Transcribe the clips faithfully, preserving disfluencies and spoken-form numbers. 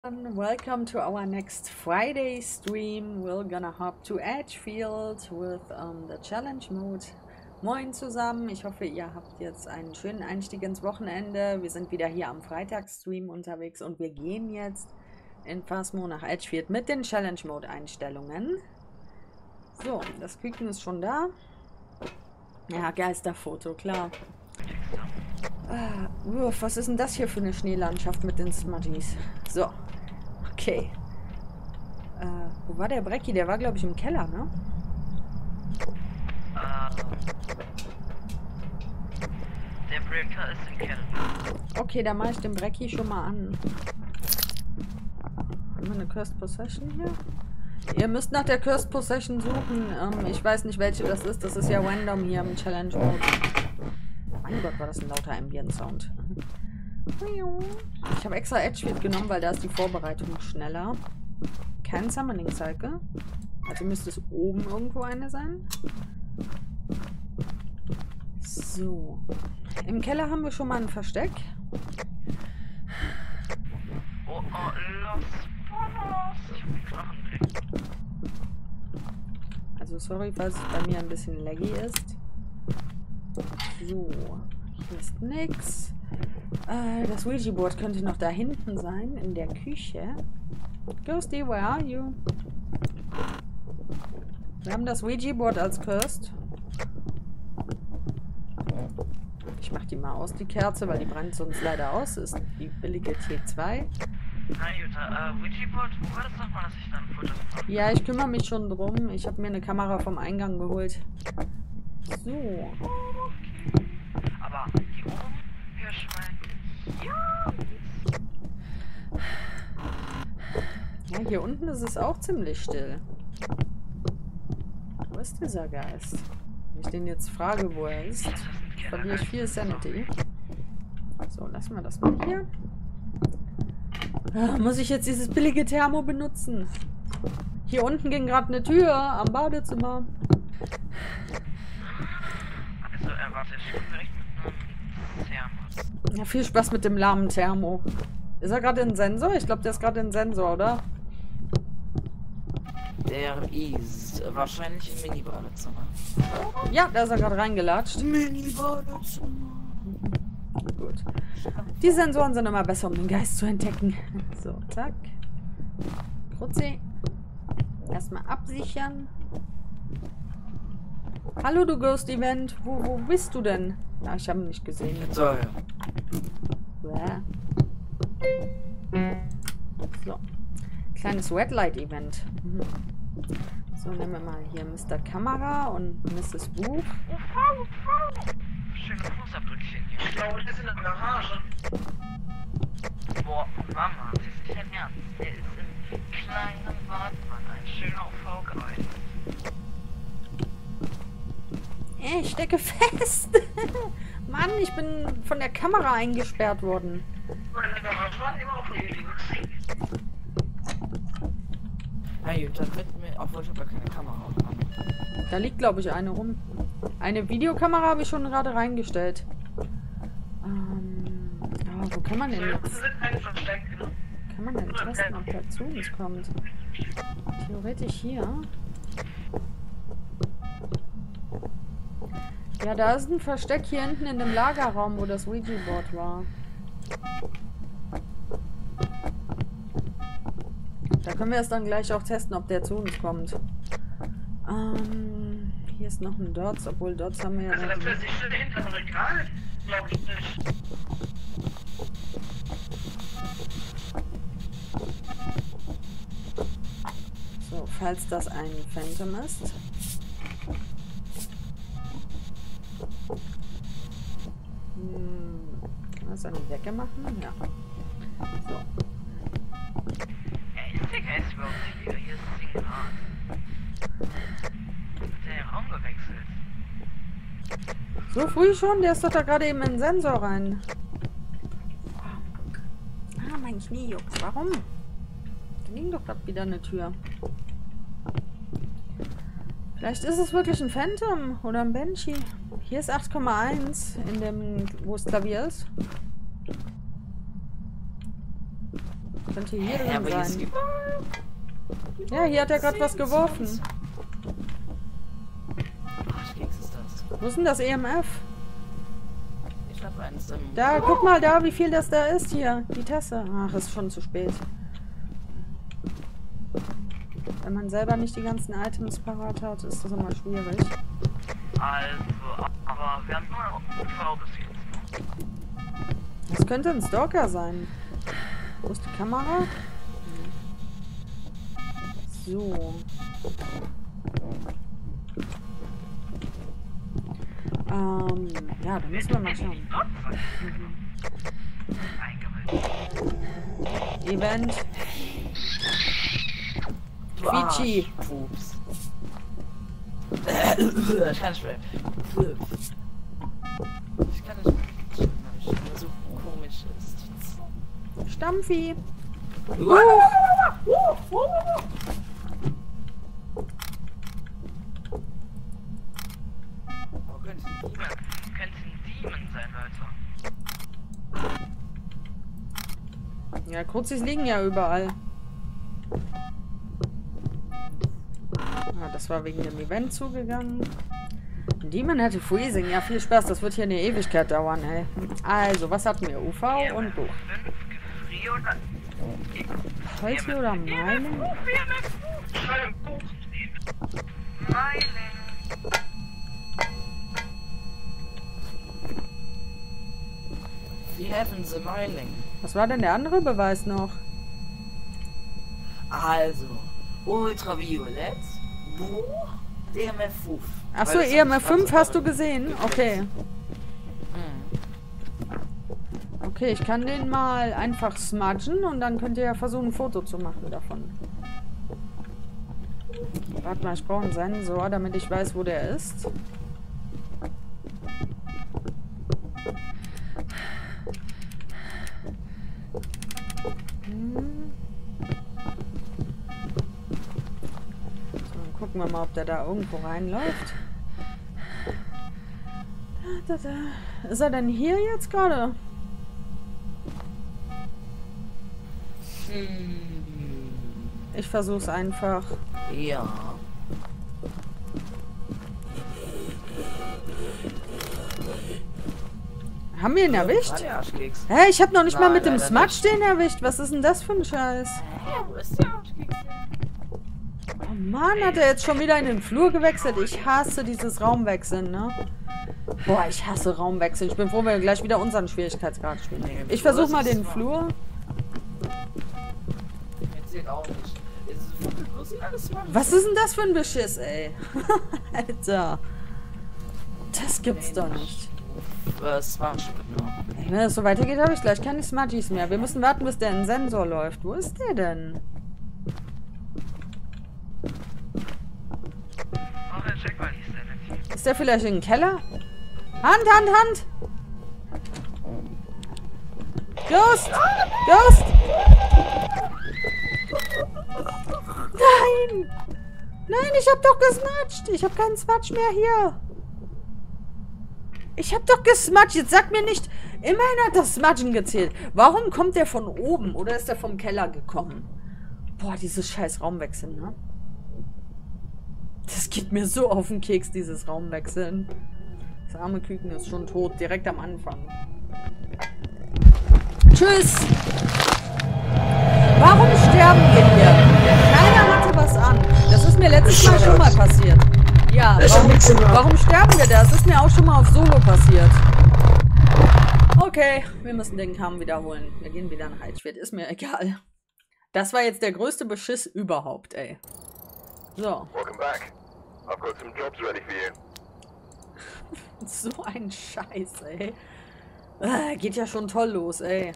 Welcome to our next Friday stream. We're gonna hop to Edgefield with um, the Challenge Mode. Moin zusammen, ich hoffe ihr habt jetzt einen schönen Einstieg ins Wochenende. Wir sind wieder hier am Freitagsstream unterwegs und wir gehen jetzt in Phasmo nach Edgefield mit den Challenge Mode Einstellungen. So, das Küken ist schon da. Ja, Geisterfoto, klar. Ah, uff, was ist denn das hier für eine Schneelandschaft mit den Smudgies? So. Okay. Äh, wo war der Brecki? Der war, glaube ich, im Keller, ne? Uh, der Breaker ist im Keller. Okay, dann mache ich den Brecki schon mal an. Haben wir eine Cursed Possession hier? Ihr müsst nach der Cursed Possession suchen. Ähm, ich weiß nicht, welche das ist. Das ist ja random hier im Challenge Mode. Mein Gott, war das ein lauter Ambient-Sound. Ich habe extra Edgefield genommen, weil da ist die Vorbereitung schneller. Kein Summoning Cycle. Also müsste es oben irgendwo eine sein. So. Im Keller haben wir schon mal ein Versteck. Oh, oh, los, los. Ich hab den Knochen weg. Also sorry, falls es bei mir ein bisschen laggy ist. So. Hier ist nix. Äh, das Ouija-Board könnte noch da hinten sein, in der Küche. Ghosty, where are you? Wir haben das Ouija-Board als Cursed. Ich mach die mal aus, die Kerze, weil die brennt sonst leider aus. Das ist die billige T zwei. Hi Jutta, äh, Ouija-Board, wo war das nochmal, dass ich da ein Foto von? Ja, ich kümmere mich schon drum. Ich habe mir eine Kamera vom Eingang geholt. So. Aber hier oben, Hirschwein. Ja! Ja, hier unten ist es auch ziemlich still. Wo ist dieser Geist? Wenn ich den jetzt frage, wo er ist, verliere ich viel Sanity. So, lassen wir das mal hier. Ah, muss ich jetzt dieses billige Thermo benutzen? Hier unten ging gerade eine Tür am Badezimmer. Also, äh, warte, ich komme direkt mit einem Thermos. Ja, viel Spaß mit dem lahmen Thermo. Ist er gerade ein Sensor? Ich glaube, der ist gerade ein Sensor, oder? Der ist wahrscheinlich im Mini-Badezimmer. Ja, da ist er gerade reingelatscht. Mini-Badezimmer. Gut. Die Sensoren sind immer besser, um den Geist zu entdecken. So, zack. Krutzi. Erstmal absichern. Hallo, du Ghost Event. Wo, wo bist du denn? Ja, ich habe ihn nicht gesehen. So, ja. Bäh. So. Kleines Red Light Event. Mhm. So, nehmen wir mal hier Mister Kamera und Misses Buch. Schöne Fußabdrückchen hier. Ich glaube, der ist in der Garage. Boah, Mama, das ist nicht dein Ernst. Der ist im kleinen Wartmann, ein schöner V-Geist. Ey, ich stecke fest. Mann, ich bin von der Kamera eingesperrt worden. Meine Garage war immer auf dem Hey, Jutta, mit mir, obwohl ich habe ja keine Kamera an. Da liegt, glaube ich, eine rum. Eine Videokamera habe ich schon gerade reingestellt. Ähm, ja, wo kann man denn jetzt? Kann man denn testen, ob der zu uns kommt? Theoretisch hier. Ja, da ist ein Versteck hier hinten in dem Lagerraum, wo das Ouija-Board war. Da können wir es dann gleich auch testen, ob der zu uns kommt. Ähm, hier ist noch ein Dots, obwohl Dots haben wir ja... Also das ist nicht hinter dem Regal, glaube ich nicht. So, falls das ein Phantom ist. Hm, kann man das an die Decke machen? Ja. So. Ey, ist der Geist überhaupt nicht wieder? Hier ist es Single Hard. Hat der den Raum gewechselt? So früh schon? Der ist doch da gerade eben in den Sensor rein. Ah, mein Knie juckt. Warum? Da ging doch gerade wieder eine Tür. Vielleicht ist es wirklich ein Phantom oder ein Banshee. Hier ist acht Komma eins in dem, wo das Klavier ist. Könnte hier Ja, drin aber hier ist sein. überall. Ja, hier hat er gerade was geworfen. Ach, Keks ist das. Wo ist denn das E M F? Ich hab eins im... Da, guck mal da, wie viel das da ist hier. Die Tasse. Ach, ist schon zu spät. Wenn man selber nicht die ganzen Items parat hat, ist das immer schwierig. Also, aber wir haben nur noch U V bis jetzt. Das könnte ein Stalker sein. Wo ist die Kamera? So. Ähm, ja, da müssen wir mal schauen. Eingebildet. Event. Du Arsch. Fidschi. Pups. Ich kann nicht mehr. Ich kann nicht mehr. Weil so komisch ist. Stammvieh. Uh. Oh, könnte ein Demon. Könnte ein Demon sein, Leute. Ja, Kruzis liegen ja überall. Ah, das war wegen dem Event zugegangen. Demon hätte Freezing. Ja, viel Spaß. Das wird hier eine Ewigkeit dauern, ey. Also, was hatten wir? U V und Buch. fünf, Gefrier und... Holzi oder Meilen? Meilen. Wir haben the Meiling. Was war denn der andere Beweis noch? Also, Ultraviolett, Buch, D M F fünf. Achso, E M F fünf hast du gesehen? Okay. Hm. Okay, ich kann den mal einfach smudgen und dann könnt ihr ja versuchen, ein Foto zu machen davon. Warte mal, ich brauche einen Sensor, damit ich weiß, wo der ist. Hm. So, dann gucken wir mal, ob der da irgendwo reinläuft. Da, da, da. Ist er denn hier jetzt gerade? Hm. Ich versuch's einfach. Ja. Haben wir ihn erwischt? Ah, der Arschkeks. Hä, ich hab noch nicht mal Nein, mit dem leider Smudge nicht. den erwischt. Was ist denn das für ein Scheiß? Hä, wo ist der Arschkeks? Oh Mann, hat er jetzt schon wieder in den Flur gewechselt? Ich hasse dieses Raumwechseln, ne? Boah, ich hasse Raumwechseln. Ich bin froh, wenn wir gleich wieder unseren Schwierigkeitsgrad spielen. Nee, Ich Flur versuch ist mal es den smart. Flur. Erzählt auch nicht. Ist es wirklich bloß alles machen? Was ist denn das für ein Beschiss, ey? Alter. Das gibt's doch nicht. Äh, Smudge, genau. Ey, wenn es so weitergeht, habe ich gleich keine Smudgies mehr. Wir müssen warten, bis der in den Sensor läuft. Wo ist der denn? Oh, dann check mal die Sanity. Ist der vielleicht in den Keller? Hand, Hand, Hand! Ghost! Ghost! Nein! Nein, ich hab doch gesmudged! Ich hab keinen Smudge mehr hier! Ich hab doch gesmudged! Jetzt sag mir nicht, immerhin hat das Smudgen gezählt. Warum kommt der von oben oder ist der vom Keller gekommen? Boah, dieses scheiß Raumwechseln, ne? Das geht mir so auf den Keks, dieses Raumwechseln. Das arme Küken ist schon tot, direkt am Anfang. Tschüss! Warum sterben wir hier? Keiner hatte was an. Das ist mir letztes Mal schon mal passiert. Ja, warum, warum sterben wir da? Das ist mir auch schon mal auf Solo passiert. Okay, wir müssen den Kamm wiederholen. Wir gehen wieder nach Eichstätt. Ist mir egal. Das war jetzt der größte Beschiss überhaupt, ey. So. Welcome back. I've got some jobs ready for you. So ein Scheiß, ey. Ah, geht ja schon toll los, ey.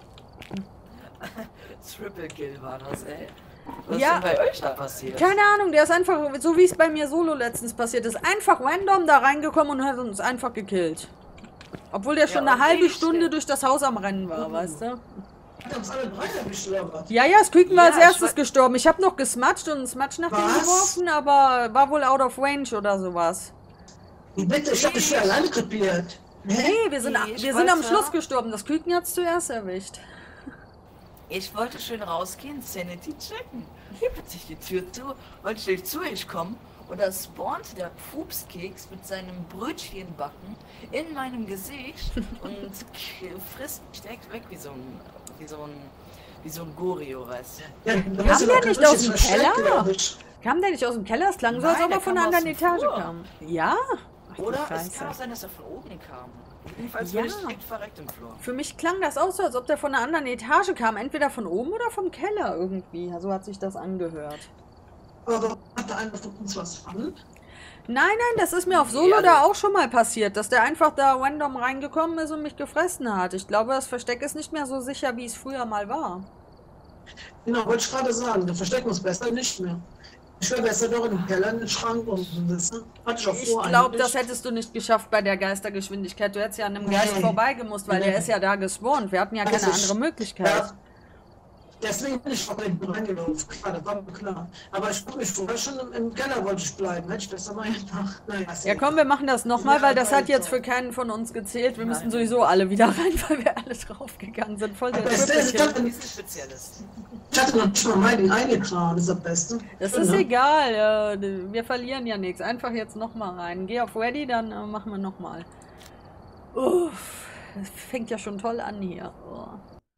Triple Kill war das, ey. Was Ja. ist denn bei euch da passiert? Keine Ahnung, der ist einfach, so wie es bei mir solo letztens passiert ist, einfach random da reingekommen und hat uns einfach gekillt. Obwohl der schon Ja, eine halbe okay, Stunde stimmt. durch das Haus am Rennen war, weißt du? Hat uns alle drei erwischt, oder was? Ja, ja, das Küken war Ja, als ich erstes weiß- gestorben. Ich habe noch gesmatcht und einen Smudge nach dem Was? geworfen, aber war wohl out of range oder sowas. Du bitte, ich hab dich für alleine krepiert. Nee, wir sind, Ich wir sind am weiß, Schluss ja. gestorben. Das Küken hat es zuerst erwischt. Ich wollte schön rausgehen, Sanity checken. Hier plötzlich die Tür zu, wollte ich durch zu euch kommen und da spawnt der Pupskeks mit seinem Brötchenbacken in meinem Gesicht und k- frisst mich direkt weg wie so ein, wie so ein, wie so ein Gorio, weißt du. Ja, Kam der nicht aus dem Keller? Kam der nicht aus dem Keller? Es klang so, als Nein, ob er der von kam einer aus anderen dem Etage Flur. kam. Ja? Ach, du Oder es Scheiße. kann auch sein, dass er von oben kam. Jedenfalls Ja. bin ich direkt verreckt im Flur. Für mich klang das auch so, als ob der von einer anderen Etage kam. Entweder von oben oder vom Keller irgendwie. So hat sich das angehört. Aber hat da einer von uns was an? Nein, nein, das ist mir auf Solo Ja, da also- auch schon mal passiert, dass der einfach da random reingekommen ist und mich gefressen hat. Ich glaube, das Versteck ist nicht mehr so sicher, wie es früher mal war. Genau, wollte ich gerade sagen. Wir verstecken uns besser nicht mehr. Ich wäre besser doch in den Keller, in den Schrank und wissen. Hatte ich auch Ich vor. glaube, eigentlich. das hättest du nicht geschafft bei der Geistergeschwindigkeit. Du hättest ja an einem Nee. Geist vorbeigemusst, weil Nee. der ist ja da gespawnt. Wir hatten ja Das keine ist- andere Möglichkeit. Ja. Deswegen bin ich vor hinten reingelaufen. Klar, das war mir klar. Aber ich wollte mich vorher schon im, im Keller wollte ich bleiben. Hätte ich besser mal gemacht. Naja, ist Ja komm, wir machen das nochmal, Ja, weil das hat weiter. jetzt für keinen von uns gezählt. Wir müssen Nein. sowieso alle wieder rein, weil wir alle draufgegangen sind. Voll der Aber das ist- Triple-Kill. Wir sind Spezialist. Ich hatte noch nicht mal meinen eingetragen, das ist das Beste. Das Schön, ist ne? egal, äh, wir verlieren ja nichts. Einfach jetzt nochmal rein. Geh auf Ready, dann äh, machen wir nochmal. Uff, das fängt ja schon toll an hier. Oh.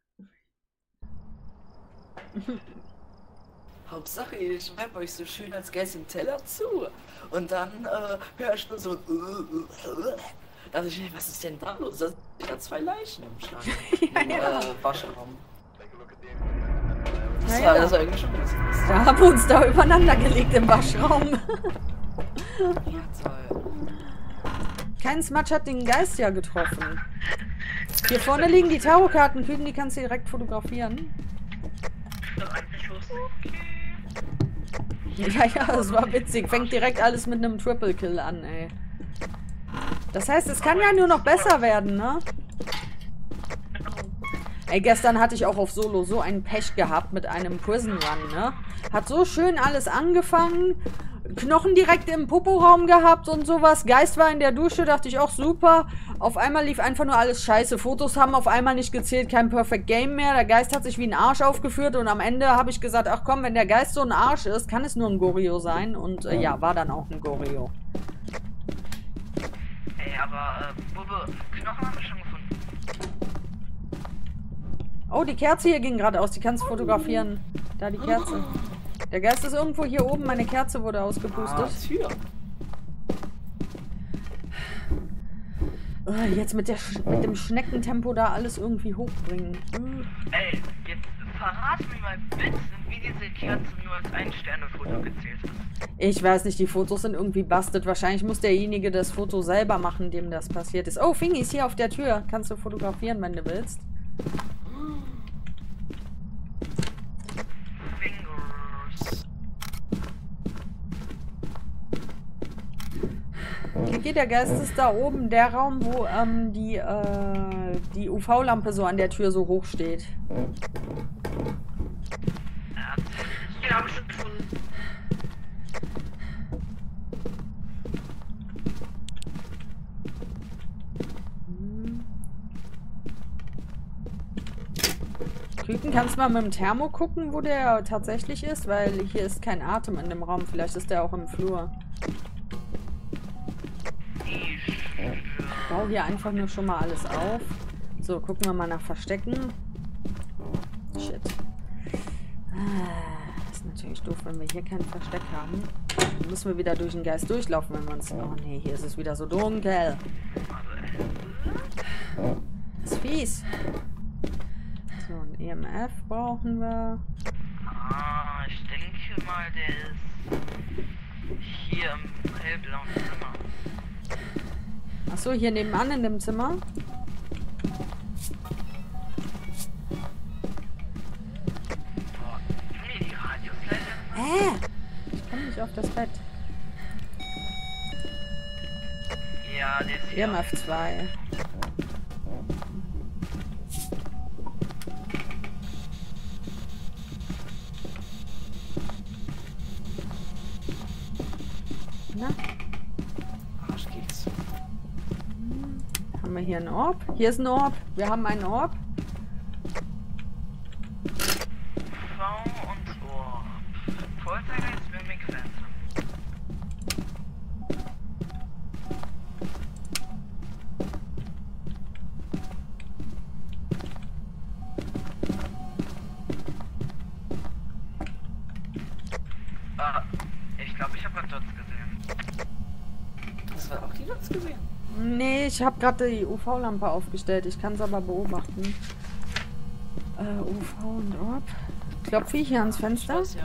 Hauptsache, ich schreibe euch so schön als Geist im Teller zu. Und dann äh, höre ich nur so. Äh, äh, äh. Da dachte ich mir, was ist denn da los? Da sind ja zwei Leichen im Schrank. Im ja. äh, Waschraum. Ja, Das, ja. war, das war irgendwie schon lustig. Da haben wir uns da übereinander gelegt im Waschraum. Ja, toll. Kein Smudge hat den Geist ja getroffen. Hier vorne liegen die Tarotkartenküken, die kannst du direkt fotografieren. Ja, ja, das war witzig. Fängt direkt alles mit einem Triple Kill an, ey. Das heißt, es kann ja nur noch besser werden, ne? Ey, gestern hatte ich auch auf Solo so einen Pech gehabt mit einem Prison Run, ne? Hat so schön alles angefangen. Knochen direkt im Poporaum gehabt und sowas. Geist war in der Dusche, dachte ich auch super. Auf einmal lief einfach nur alles scheiße. Fotos haben auf einmal nicht gezählt, kein Perfect Game mehr. Der Geist hat sich wie ein Arsch aufgeführt und am Ende habe ich gesagt, ach komm, wenn der Geist so ein Arsch ist, kann es nur ein Gorio sein. Und äh, ja, war dann auch ein Gorio. Ey, aber, äh, Bubbe, Knochen haben wir schon gefunden. Oh, die Kerze hier ging gerade aus. Die kannst du fotografieren. Da die Kerze. Der Geist ist irgendwo hier oben. Meine Kerze wurde Ah, ausgepustet. Tür. Oh, jetzt mit, der Sch mit dem Schneckentempo da alles irgendwie hochbringen. Uh. Ey, jetzt verrat mir mal bitte, wie diese Kerze nur als Ein-Sterne-Foto gezählt hat. Ich weiß nicht, die Fotos sind irgendwie busted. Wahrscheinlich muss derjenige das Foto selber machen, dem das passiert ist. Oh, Fingi ist hier auf der Tür. Kannst du fotografieren, wenn du willst. Fingers. Kiki, der Geist ist da oben, der Raum, wo ähm, die, äh, die U V-Lampe so an der Tür so hoch steht. Ja, hab ich schon gefunden. Küken, kannst du mal mit dem Thermo gucken, wo der tatsächlich ist? Weil hier ist kein Atem in dem Raum. Vielleicht ist der auch im Flur. Ich Ich baue hier einfach nur schon mal alles auf. So, gucken wir mal nach Verstecken. Shit. Ah, das ist natürlich doof, wenn wir hier kein Versteck haben. Dann müssen wir wieder durch den Geist durchlaufen, wenn wir uns... Oh nee, hier ist es wieder so dunkel. Das ist fies. So, ein E M F brauchen wir. Ah, ich denke mal, der ist hier im hellblauen Zimmer. Achso, hier nebenan in dem Zimmer. Boah, nee, die Radios leider. Hä? Ich komme nicht auf das Bett. Ja, der ist E hier. M F zwei. Na, Arschkeks. haben wir hier einen Orb? Hier ist ein Orb. Wir haben einen Orb. der Geist will mich quälen. Ah, ich glaube, ich habe gerade Dots gesehen. Das war auch die Dots gesehen. Nee, ich habe gerade die U V-Lampe aufgestellt. Ich kann es aber beobachten. Äh, U V und Orb. Klopfe ich hier ans Fenster? Das ja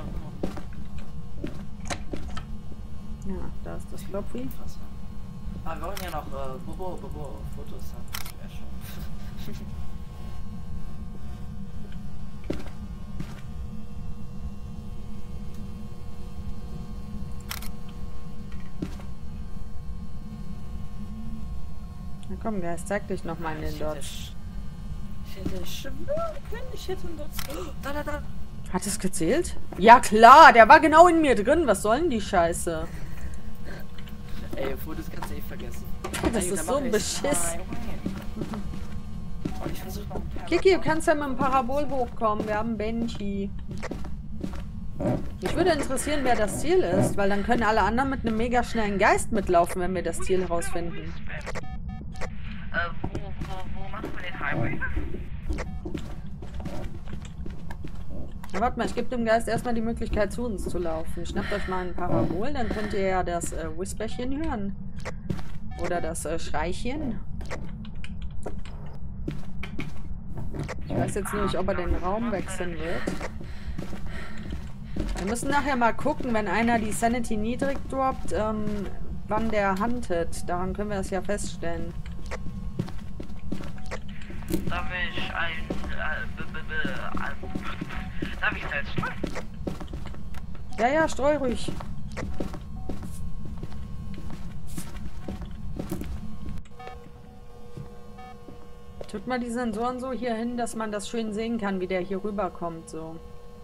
Ja, da ist das Klopfi. krass. Aber wir wollen ja noch äh, Bobo, Bobo Fotos haben. Das wäre schon. Na komm, Geist, zeig dich nochmal in den Ich hätte Dots. sch- Ich hätte schwören können, ich hätte einen Dots. Oh, da, da, da. Hat es gezählt? Ja klar, der war genau in mir drin. Was soll denn die Scheiße? Ey, Fotos kannst du eh vergessen. Das Ey, ist dann so machen wir beschiss. Smile. Und ich versuche noch ein paar. Kiki, du kannst ja mit dem Parabol hochkommen. Wir haben Benji. Mich würde interessieren, wer das Ziel ist, weil dann können alle anderen mit einem mega schnellen Geist mitlaufen, wenn wir das Ziel herausfinden. Äh, wo, wo, wo machen wir den Highway? Na, warte mal, ich gebe dem Geist erstmal die Möglichkeit, zu uns zu laufen. Schnappt euch mal ein Parabol, dann könnt ihr ja das äh, Whisperchen hören. Oder das äh, Schreichen. Ich weiß jetzt nur nicht, ob er den Raum wechseln wird. Wir müssen nachher mal gucken, wenn einer die Sanity niedrig droppt, ähm, wann der huntet. Daran können wir das ja feststellen. Darf ich ein... Äh, b, b, b, äh, darf ich selbst streuen? Ja, ja, streu ruhig. Tut mal die Sensoren so hier hin, dass man das schön sehen kann, wie der hier rüberkommt, so.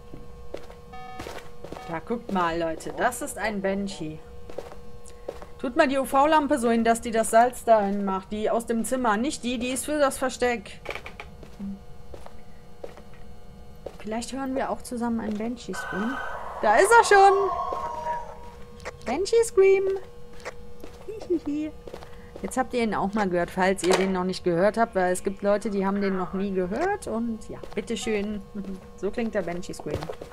Da, guckt mal, Leute. Das ist ein Banshee. Tut mal die U V-Lampe so hin, dass die das Salz dahin macht. Die aus dem Zimmer. Nicht die, die ist für das Versteck. Vielleicht hören wir auch zusammen einen Banshee-Scream. Da ist er schon. Banshee-Scream. Hihihi. Jetzt habt ihr ihn auch mal gehört, falls ihr den noch nicht gehört habt, weil es gibt Leute, die haben den noch nie gehört. Und ja, bitteschön. So klingt der Banshee-Scream.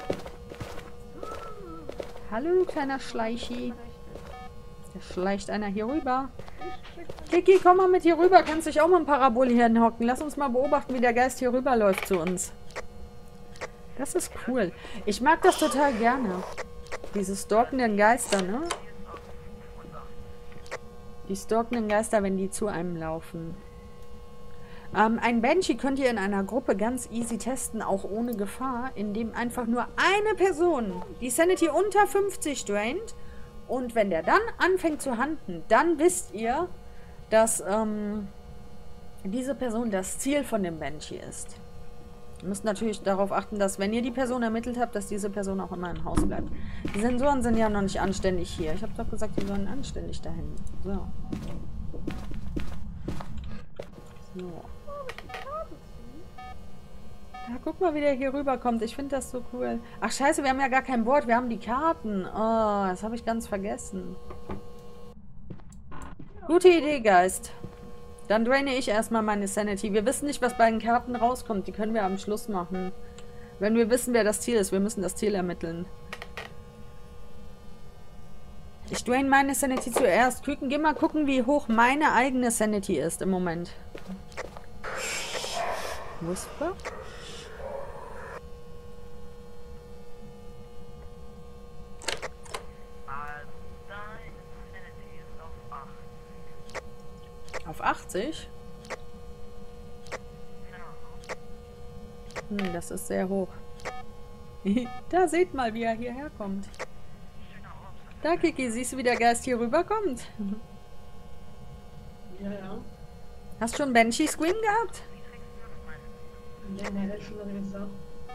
Hallo, du kleiner Schleichi. Da schleicht einer hier rüber. Kiki, komm mal mit hier rüber. Kannst dich auch mal ein Parabol hier hinhocken. Lass uns mal beobachten, wie der Geist hier rüberläuft zu uns. Das ist cool. Ich mag das total gerne. Diese stalkenden Geister, ne? Die stalkenden Geister, wenn die zu einem laufen. Ähm, ein Banshee könnt ihr in einer Gruppe ganz easy testen, auch ohne Gefahr, indem einfach nur eine Person die Sanity unter fünfzig draint. Und wenn der dann anfängt zu hunten, dann wisst ihr, dass ähm, diese Person das Ziel von dem Banshee ist. Ihr müsst natürlich darauf achten, dass, wenn ihr die Person ermittelt habt, dass diese Person auch immer im Haus bleibt. Die Sensoren sind ja noch nicht anständig hier. Ich habe doch gesagt, die sollen anständig dahin. So. So. Ja, guck mal, wie der hier rüberkommt. Ich finde das so cool. Ach, scheiße, wir haben ja gar kein Board. Wir haben die Karten. Oh, das habe ich ganz vergessen. Gute Idee, Geist. Dann draine ich erstmal meine Sanity. Wir wissen nicht, was bei den Karten rauskommt. Die können wir am Schluss machen. Wenn wir wissen, wer das Ziel ist. Wir müssen das Ziel ermitteln. Ich draine meine Sanity zuerst. Küken, geh mal gucken, wie hoch meine eigene Sanity ist im Moment. Whisper? Auf achtzig? Hm, das ist sehr hoch. Da seht mal, wie er hierher kommt. Da, Kiki, siehst du, wie der Geist hier rüberkommt? Ja, ja. Hast du schon Banshee Scream gehabt? Nee, nee, das ist schon lange gesagt.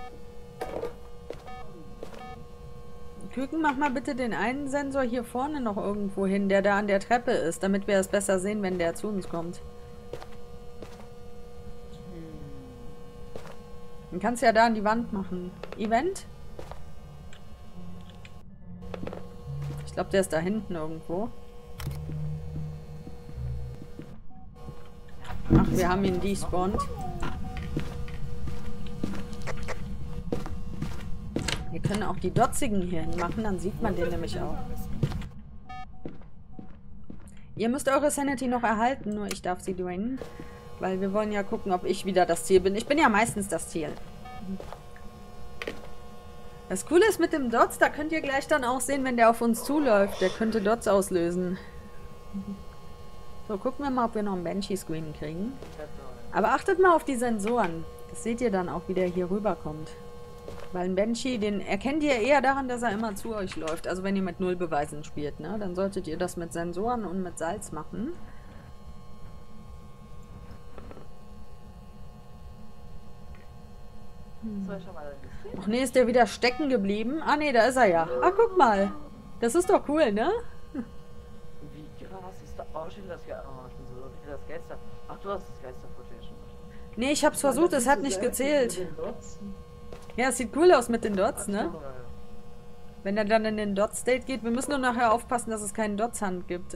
Küken, mach mal bitte den einen Sensor hier vorne noch irgendwo hin, der da an der Treppe ist, damit wir es besser sehen, wenn der zu uns kommt. Dann kannst du ja da an die Wand machen. Event? Ich glaube, der ist da hinten irgendwo. Ach, wir haben ihn despawned. Wir können auch die Dotzigen hier hinmachen, dann sieht man den nämlich auch. Ihr müsst eure Sanity noch erhalten, nur ich darf sie drainen. Weil wir wollen ja gucken, ob ich wieder das Ziel bin. Ich bin ja meistens das Ziel. Das Coole ist mit dem Dots, da könnt ihr gleich dann auch sehen, wenn der auf uns zuläuft. Der könnte Dots auslösen. So, gucken wir mal, ob wir noch einen Banshee-Screen kriegen. Aber achtet mal auf die Sensoren. Das seht ihr dann auch, wie der hier rüberkommt. Weil ein Banshee, den erkennt ihr eher daran, dass er immer zu euch läuft. Also wenn ihr mit Nullbeweisen spielt, ne? Dann solltet ihr das mit Sensoren und mit Salz machen. Hm. Ach nee, ist der wieder stecken geblieben? Ah nee, da ist er ja. Ah, guck mal. Das ist doch cool, ne? Wie krass ist das? Oh, schön, das Geister. Oh, ich bin so das Geister. Ach, du hast das Geister-Footage schon. Nee, ich hab's versucht, es hat nicht gezählt. Ja, es sieht cool aus mit den Dots, ne? Wenn er dann in den Dot-State geht. Wir müssen nur nachher aufpassen, dass es keinen Dots-Hand gibt.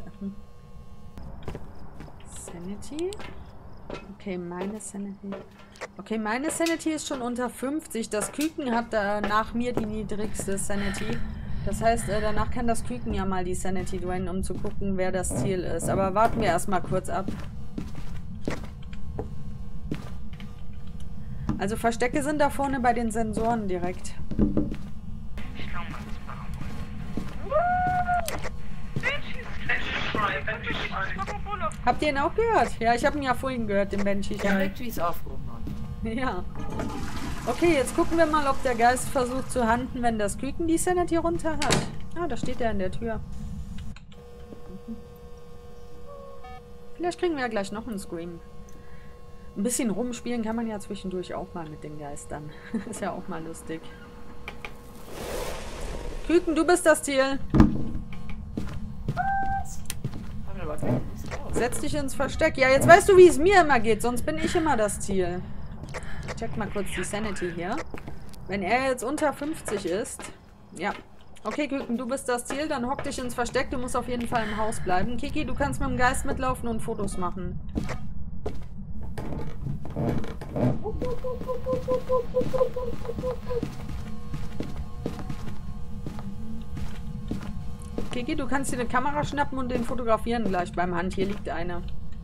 Sanity? Okay, meine Sanity. Okay, meine Sanity ist schon unter fünfzig. Das Küken hat da nach mir die niedrigste Sanity. Das heißt, äh, danach kann das Küken ja mal die Sanity drainen, um zu gucken, wer das Ziel ist. Aber warten wir erstmal kurz ab. Also Verstecke sind da vorne bei den Sensoren direkt. Ich glaube, man ist mal. Habt ihr ihn auch gehört? Ja, ich habe ihn ja vorhin gehört, den Banshee. Direkt wie es aufgehoben hat. Ja. Okay, jetzt gucken wir mal, ob der Geist versucht zu handen, wenn das Küken die Sanity runter hat. Ah, da steht er in der Tür. Vielleicht kriegen wir ja gleich noch einen Scream. Ein bisschen rumspielen kann man ja zwischendurch auch mal mit den Geistern. Ist ja auch mal lustig. Küken, du bist das Ziel. Setz dich ins Versteck. Ja, jetzt weißt du, wie es mir immer geht. Sonst bin ich immer das Ziel. Ich check mal kurz die Sanity hier. Wenn er jetzt unter fünfzig ist. Ja. Okay, Küken, du bist das Ziel. Dann hock dich ins Versteck. Du musst auf jeden Fall im Haus bleiben. Kiki, du kannst mit dem Geist mitlaufen und Fotos machen. Kiki, du kannst dir eine Kamera schnappen und den fotografieren gleich beim Hand. Hier liegt eine.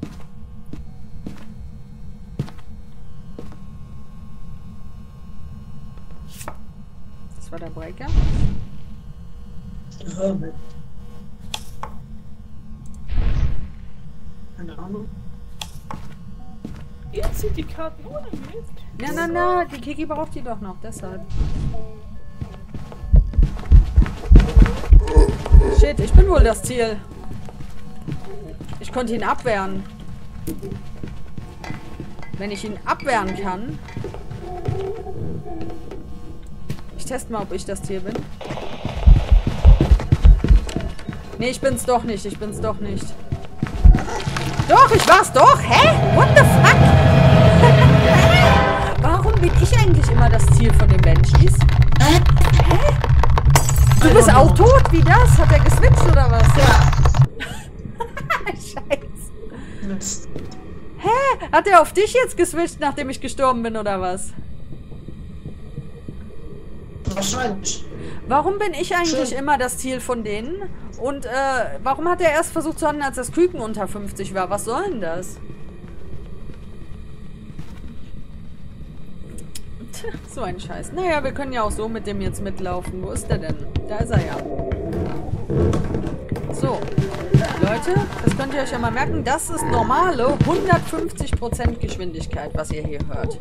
Das war der Breaker. Keine Ahnung. Jetzt sind die Karten ohne Mist. Na, na, na, die Kiki braucht die doch noch, deshalb. Shit, ich bin wohl das Ziel. Ich konnte ihn abwehren. Wenn ich ihn abwehren kann. Ich teste mal, ob ich das Ziel bin. Nee, ich bin's doch nicht. Ich bin's doch nicht. Doch, ich war's doch. Hä? What the fuck? Warum bin ich eigentlich immer das Ziel von den Banshees? Hä? Du bist auch tot? Wie das? Hat er geswitcht oder was? Ja. Scheiße. Mist. Hä? Hat er auf dich jetzt geswitcht, nachdem ich gestorben bin oder was? Wahrscheinlich. Warum bin ich eigentlich Schön. immer das Ziel von denen? Und äh, warum hat er erst versucht zu handeln, als das Küken unter fünfzig war? Was soll denn das? Tja, so ein Scheiß. Naja, wir können ja auch so mit dem jetzt mitlaufen. Wo ist der denn? Da ist er ja. So. Leute, das könnt ihr euch ja mal merken. Das ist normale hundertfünfzig Prozent Geschwindigkeit, was ihr hier hört.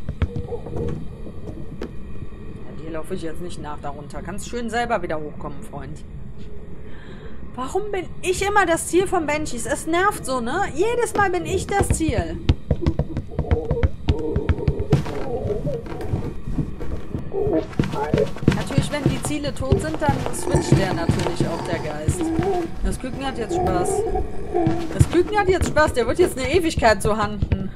Hier laufe ich jetzt nicht nach darunter. Kannst schön selber wieder hochkommen, Freund. Warum bin ich immer das Ziel von Banshees? Es nervt so, ne? Jedes Mal bin ich das Ziel. Natürlich, wenn die Ziele tot sind, dann switcht der natürlich auch, der Geist. Das Küken hat jetzt Spaß. Das Küken hat jetzt Spaß. Der wird jetzt eine Ewigkeit so handen.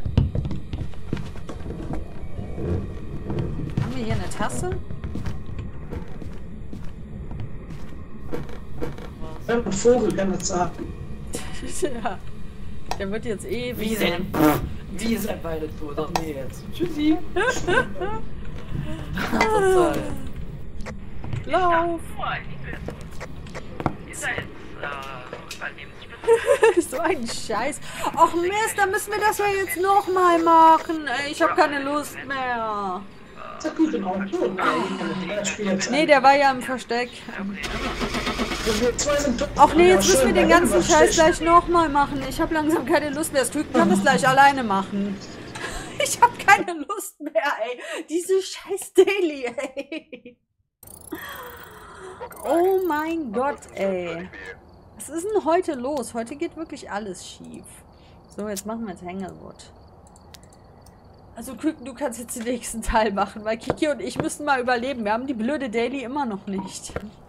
Haben wir hier eine Tasse? Wenn man Vogel kann das sagen. Ja. Der wird jetzt eh Wie wieder. denn? Wie seid beide tot? Ach nee, jetzt. Tschüssi. Total. Lauf! Oh, ich will so. Ihr seid äh, Überlebensspitze. So ein Scheiß. Ach Mist, dann müssen wir das ja jetzt nochmal machen. Ey, ich habe keine Lust mehr. Ist ja gut im Auto. Nee, der war ja im Versteck. Wir zwei sind tot. Ach nee, jetzt Ja, müssen wir schön, den da ganzen hinten Scheiß was gleich nochmal machen. Ich habe langsam keine Lust mehr. Das Küken kann das gleich alleine machen. Ich habe keine Lust mehr, ey. Diese scheiß Daily, ey. Oh mein Gott, ey. Was ist denn heute los? Heute geht wirklich alles schief. So, jetzt machen wir jetzt Hanglewood. Also Küken, du kannst jetzt den nächsten Teil machen, weil Kiki und ich müssen mal überleben. Wir haben die blöde Daily immer noch nicht.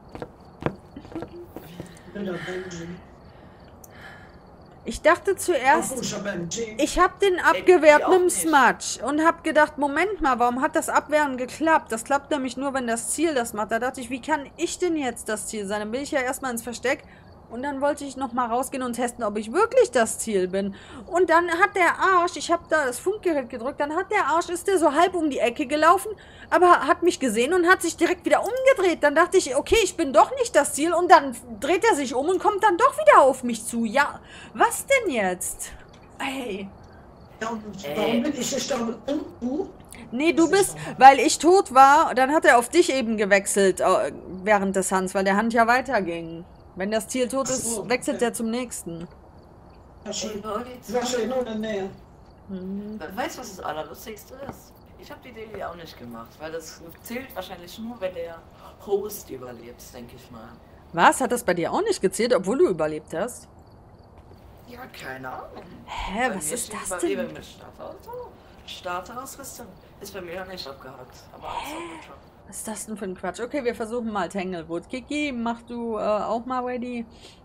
Ich dachte zuerst, ich habe den abgewehrt mit dem Smudge und habe gedacht, Moment mal, warum hat das Abwehren geklappt? Das klappt nämlich nur, wenn das Ziel das macht. Da dachte ich, wie kann ich denn jetzt das Ziel sein? Dann bin ich ja erstmal ins Versteck und dann wollte ich nochmal rausgehen und testen, ob ich wirklich das Ziel bin. Und dann hat der Arsch, ich habe da das Funkgerät gedrückt, dann hat der Arsch, ist der so halb um die Ecke gelaufen, aber hat mich gesehen und hat sich direkt wieder umgedreht. Dann dachte ich, okay, ich bin doch nicht das Ziel und dann dreht er sich um und kommt dann doch wieder auf mich zu. Ja, was denn jetzt? Ey. Ja, und warum bin ich gestorben? Und du? Nee, du bist, weil ich tot war, dann hat er auf dich eben gewechselt äh, während des Hunts, weil der Hunt ja weiterging. Wenn das Ziel tot ist, Ach so, wechselt okay. er zum nächsten. Ja, schön. Leute, Ich war schon nur in der Nähe. Hm. weißt du, was das Allerlustigste ist? Ich habe die Daily auch nicht gemacht, weil das zählt wahrscheinlich nur, wenn der Host überlebt, denke ich mal. Was? Hat das bei dir auch nicht gezählt, obwohl du überlebt hast? Ja, keine Ahnung. Hä, Bei was mir ist steht das Überlebe denn? mit Starterauto. Starterausrüstung ist bei mir noch nicht abgehakt. Aber alles auch schon. Was ist das denn für ein Quatsch? Okay, wir versuchen mal Tanglewood. Kiki, mach du äh, auch mal ready.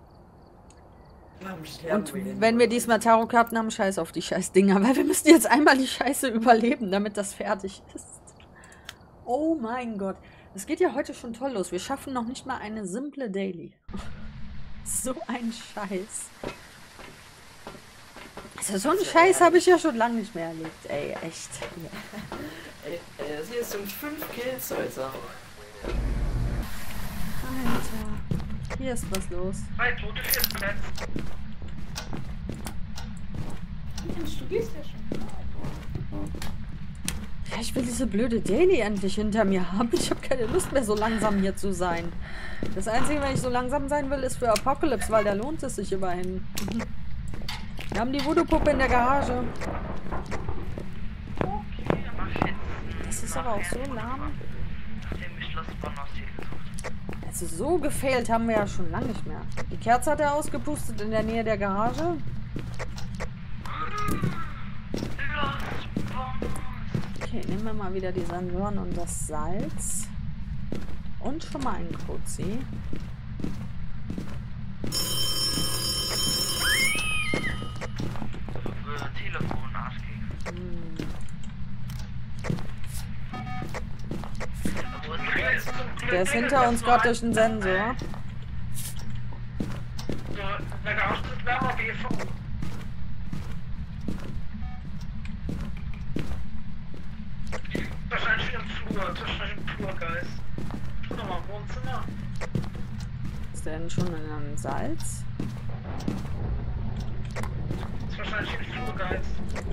Und wenn wir diesmal Tarotkarten haben, scheiß auf die scheiß Dinger, weil wir müssen jetzt einmal die Scheiße überleben, damit das fertig ist. Oh mein Gott. Es geht ja heute schon toll los. Wir schaffen noch nicht mal eine simple Daily. So ein Scheiß. Also so einen Scheiß habe ich ja schon lange nicht mehr erlebt. Ey, echt. Ja. Ey, ey, das hier sind fünf Kills heute. Alter. Hier ist was los. Zwei Tote, vier verletzt. Du gehst ja schon. Ja, ich will diese blöde Daily endlich hinter mir haben. Ich habe keine Lust mehr, so langsam hier zu sein. Das Einzige, wenn ich so langsam sein will, ist für Apocalypse, weil da lohnt es sich immerhin. Wir haben die Voodoo-Puppe in der Garage. Okay, mach jetzt. Das ist aber auch so lahm. Nachdem ich Schloss Bonnos hier gesucht. Also so gefailt haben wir ja schon lange nicht mehr. Die Kerze hat er ausgepustet in der Nähe der Garage. Los, Bonnos. Okay, nehmen wir mal wieder die Sensoren und das Salz. Und schon mal einen Kozi. Für Telefon, Arschkeks. Hm. Wo ist der jetzt? Der ist hinter uns gerade durch den Sensor. So, in der Garage ist wärmer wie F V. Wahrscheinlich im Flur, wahrscheinlich im Flurgeist. Schau doch mal im Wohnzimmer. Ist der denn schon in einem Salz? Ist wahrscheinlich im Flurgeist.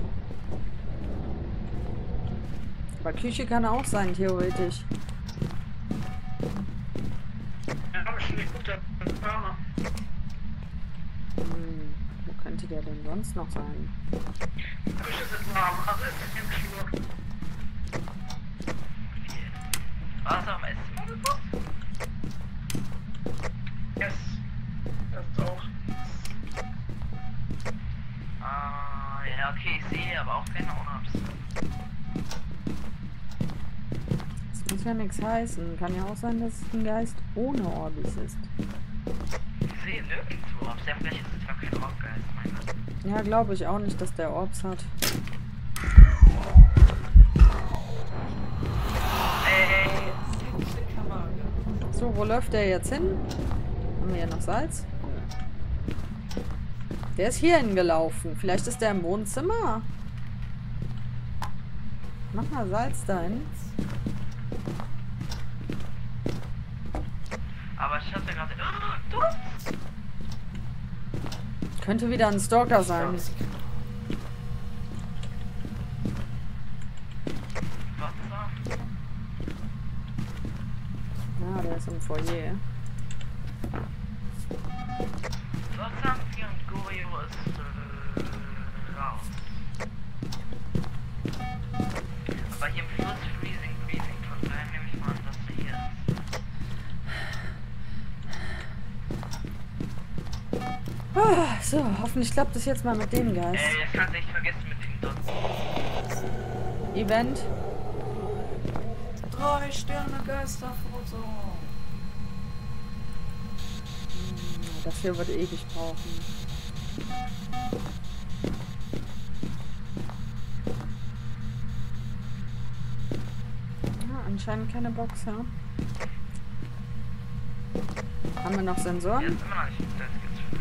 Aber Küche kann auch sein, theoretisch. Ja, aber schon nicht gut, der Burner. Hm, wo könnte der denn sonst noch sein? Küche sind warm, also ist es im Flur. Was am Essen oder was? Yes. Das ist auch. Ah, ja, okay, ich sehe aber auch keine Orbs. Das muss ja nichts heißen. Kann ja auch sein, dass es ein Geist ohne Orbis ist. Ich sehe nirgendwo Orbs. Ja, vielleicht ist es gar kein Orbgeist, mein Gott. Ja, glaube ich auch nicht, dass der Orbs hat. Ey, So, wo läuft der jetzt hin? Haben wir hier noch Salz? Der ist hier hingelaufen. Vielleicht ist der im Wohnzimmer. Mach mal Salz dahin. Aber ich hatte gerade... Oh, du! Könnte wieder ein Stalker sein. Wasser. Ja, der ist im Foyer. Wasser und Gorio ist äh, raus. Aber hier im Fluss Freezing, Freezing. Von daher nehme ich mal an, dass er hier ist. Ah, so, hoffentlich klappt es jetzt mal mit dem Geist. Ey, das kannst du echt vergessen mit dem Dutzend. Event. Drei Sterne Geisterfoto. Das hier wird ewig brauchen. Ja, anscheinend keine Box, ja. Haben wir noch Der Sensoren? ist immer noch nicht. Das gibt's für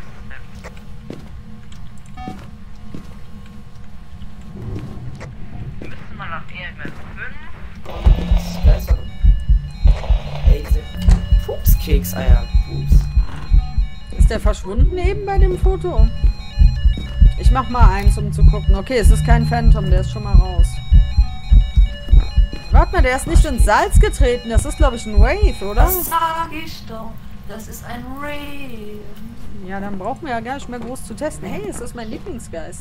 Wir müssen mal nach E M F fünf. Geister. Ey, diese Pupskeks-Eier. Pups. Ist der verschwunden eben bei dem Foto? Ich mach mal eins, um zu gucken. Okay, es ist kein Phantom, der ist schon mal raus. Warte mal, der ist nicht ins Salz getreten. Das ist, glaube ich, ein Wraith, oder? Das sag ich doch. Das ist ein Ray. Ja, dann brauchen wir ja gar nicht mehr groß zu testen. Hey, es ist mein Lieblingsgeist.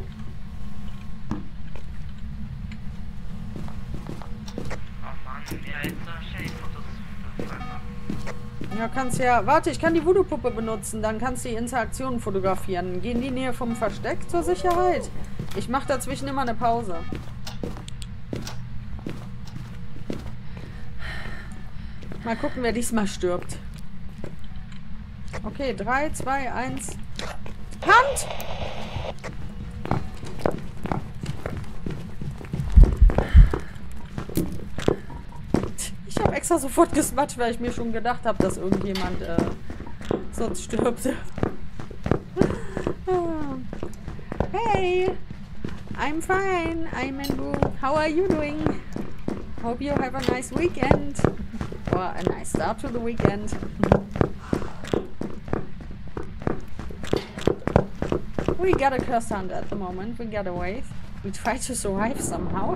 Oh Mann, ja, jetzt äh, stell die Fotos. Ja, kannst ja... Warte, ich kann die Voodoo-Puppe benutzen. Dann kannst du die Interaktionen fotografieren. Geh in die Nähe vom Versteck zur Sicherheit. Ich mache dazwischen immer eine Pause. Mal gucken, wer diesmal stirbt. Okay, drei, zwei, eins. Hand! Ich habe extra sofort gesmatscht, weil ich mir schon gedacht habe, dass irgendjemand äh, sonst stirbt. Hey! I'm fine. I'm Andrew. How are you doing? Hope you have a nice weekend. Or a nice start to the weekend. We got a cursed hunt at the moment. We got a wave. We try to survive somehow.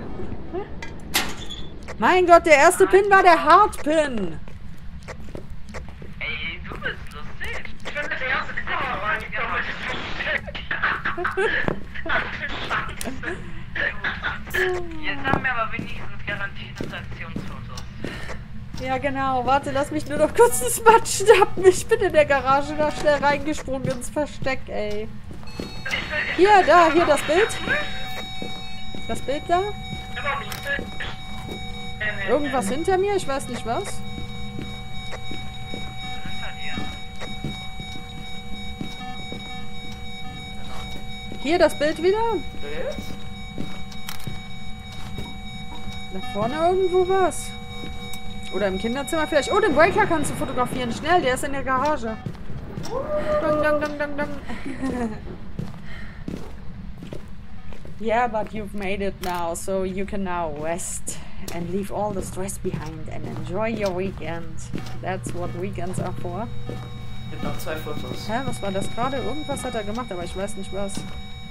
Mein Gott, der erste Pin war der Hardpin. Ey, du bist lustig. Ich bin der erste Kamera reingekommen. Jetzt haben wir aber wenigstens garantiert Interaktionsfotos. Ja, genau. Warte, lass mich nur noch kurz ins Matschen. Hab mich bitte in der Garage da schnell reingesprungen ins Versteck, ey. Hier, da, hier das Bild. Das Bild da. Irgendwas hinter mir, ich weiß nicht was. Hier das Bild wieder. Bild? Da vorne irgendwo was. Oder im Kinderzimmer vielleicht. Oh, den Breaker kannst du fotografieren. Schnell, der ist in der Garage. Dong, dong, dong, dong, dong. Yeah, but you've made it now, so you can now rest and leave all the stress behind and enjoy your weekend. That's what weekends are for. Mit noch zwei Fotos. Hä, was war das gerade? Irgendwas hat er gemacht, aber ich weiß nicht was.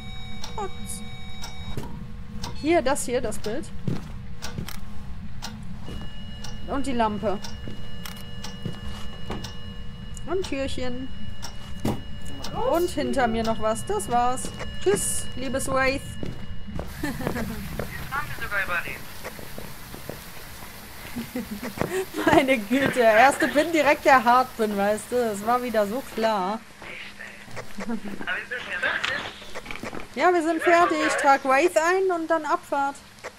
Hier, das hier, das Bild. Und die Lampe. Und Türchen. Und hinter mir noch was. Das war's. Tschüss, liebes Wraith. Jetzt haben wir sogar überlebt. Meine Güte, erste Pin direkt der Hardpin, weißt du? Das war wieder so klar. Aber wir sind ja fertig. Ja, wir sind fertig. Ich trage Wraith ein und dann Abfahrt.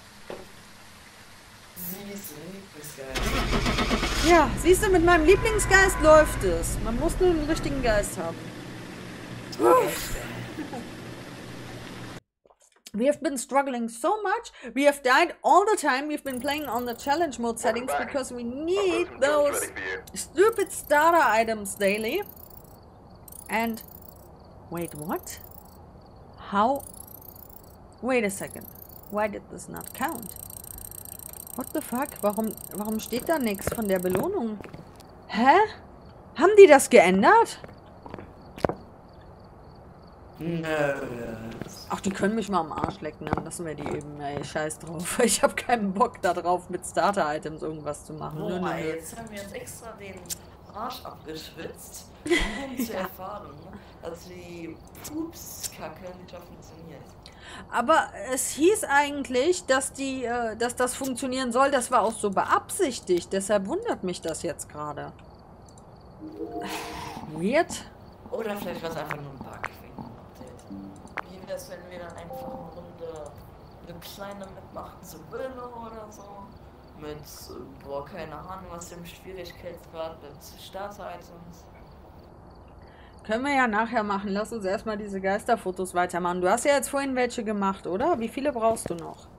Sie ist Lieblingsgeist. Ja, siehst du, mit meinem Lieblingsgeist läuft es. Man muss nur einen richtigen Geist haben. We have been struggling so much. We have died all the time. We've been playing on the challenge mode settings because we need those stupid starter items daily. And wait, what? How? Wait a second. Why did this not count? What the fuck? Warum, warum steht da nichts von der Belohnung? Hä? Haben die das geändert? Nö. Ach, die können mich mal am Arsch lecken, dann lassen wir die eben, ey, scheiß drauf. Ich habe keinen Bock da drauf, mit Starter-Items irgendwas zu machen. Nö, nö, Boah, nö. jetzt haben wir uns extra den Arsch abgeschwitzt, um zu erfahren, dass die Pupskacke nicht funktioniert. Aber es hieß eigentlich, dass die, äh, dass das funktionieren soll. Das war auch so beabsichtigt. Deshalb wundert mich das jetzt gerade. Weird. Oder vielleicht war es einfach nur ein Bug wegen dem Update. Wie wäre es, wenn wir dann einfach eine Runde, eine kleine mitmachen zu Willow oder so? Mit, äh, boah, keine Ahnung, was im Schwierigkeitsgrad mit Starter-Items. Können wir ja nachher machen. Lass uns erstmal diese Geisterfotos weitermachen. Du hast ja jetzt vorhin welche gemacht, oder? Wie viele brauchst du noch?